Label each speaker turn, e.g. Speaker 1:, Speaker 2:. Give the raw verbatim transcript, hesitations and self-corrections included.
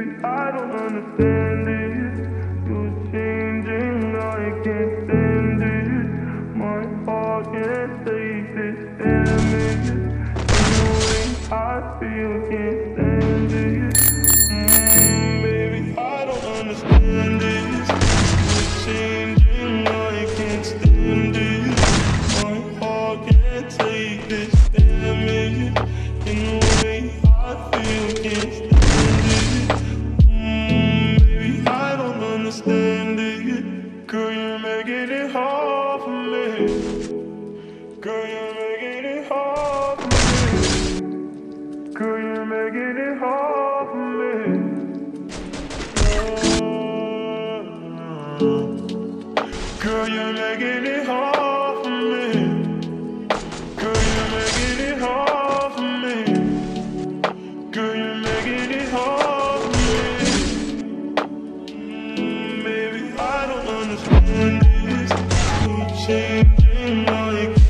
Speaker 1: Baby, I don't understand it. You're changing, I can't stand it. My heart can't take this damage. The way I feel, can't stand it. Mm, baby, I don't understand it. You're changing, I can't stand it. My heart can't take this damage. The way I feel, can't stand it. Mm, baby, I don't understand it. Girl, you're making it hard for me. Girl, you're making it hard for me. Girl, you're making it hard for me. Girl, you're making it hard for me. Girl, you're making it hard for me. Girl, you're making it hard for me. Mm, baby, I don't understand this. You're changing like